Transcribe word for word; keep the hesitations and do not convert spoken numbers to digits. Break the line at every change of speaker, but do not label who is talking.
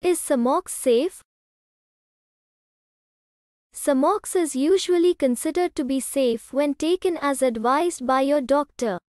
Is Svmox safe? Svmox is usually considered to be safe when taken as advised by your doctor.